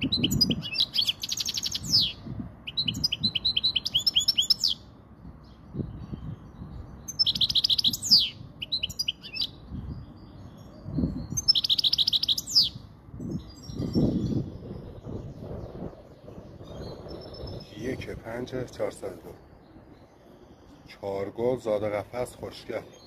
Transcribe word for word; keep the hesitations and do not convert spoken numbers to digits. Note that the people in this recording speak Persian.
یک پنج چهارصد و دو. چهار گل زاده قفس خوشگل.